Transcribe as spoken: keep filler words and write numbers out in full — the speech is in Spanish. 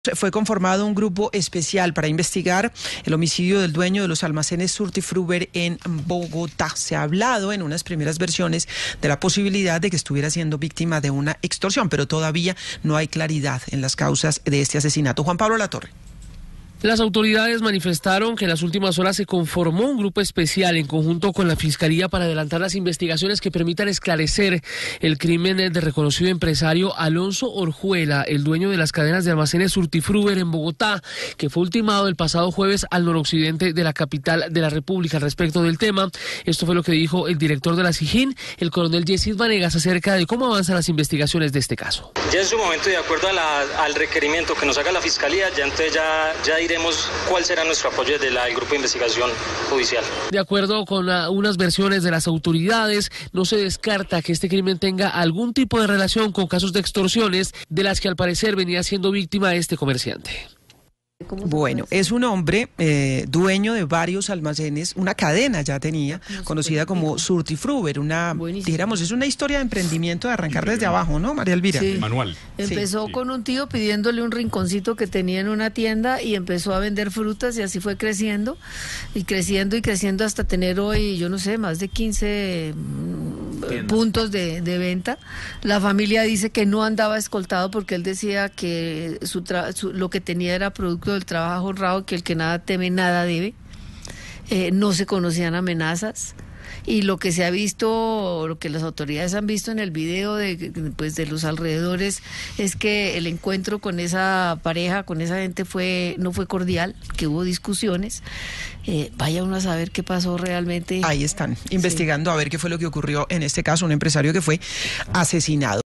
Fue conformado un grupo especial para investigar el homicidio del dueño de los almacenes Surtifruber en Bogotá. Se ha hablado en unas primeras versiones de la posibilidad de que estuviera siendo víctima de una extorsión, pero todavía no hay claridad en las causas de este asesinato. Juan Pablo Latorre. Las autoridades manifestaron que en las últimas horas se conformó un grupo especial en conjunto con la Fiscalía para adelantar las investigaciones que permitan esclarecer el crimen del reconocido empresario Alonso Orjuela, el dueño de las cadenas de almacenes Surtifruber en Bogotá, que fue ultimado el pasado jueves al noroccidente de la capital de la República. Al respecto del tema, esto fue lo que dijo el director de la SIJIN, el coronel Yesid Vanegas, acerca de cómo avanzan las investigaciones de este caso. Ya en su momento, de acuerdo a la, al requerimiento que nos haga la Fiscalía, ya entonces ya, ya diremos cuál será nuestro apoyo desde la, el grupo de investigación judicial. De acuerdo con uh, unas versiones de las autoridades, no se descarta que este crimen tenga algún tipo de relación con casos de extorsiones de las que al parecer venía siendo víctima este comerciante. Bueno, es un hombre eh, dueño de varios almacenes, una cadena ya tenía, conocida como Surtifruber, una, dijéramos, es una historia de emprendimiento de arrancar desde abajo, ¿no, María Elvira? Sí. Manual. Empezó sí. con un tío pidiéndole un rinconcito que tenía en una tienda y empezó a vender frutas y así fue creciendo y creciendo y creciendo hasta tener hoy, yo no sé, más de quince Tienda. puntos de, de venta. La familia dice que no andaba escoltado porque él decía que su, tra su lo que tenía era producto del trabajo honrado, que el que nada teme, nada debe. Eh, no se conocían amenazas. Y lo que se ha visto, lo que las autoridades han visto en el video de, pues, de los alrededores, es que el encuentro con esa pareja, con esa gente, fue no fue cordial, que hubo discusiones. Eh, vaya uno a saber qué pasó realmente. Ahí están, investigando sí. a ver qué fue lo que ocurrió en este caso, un empresario que fue asesinado.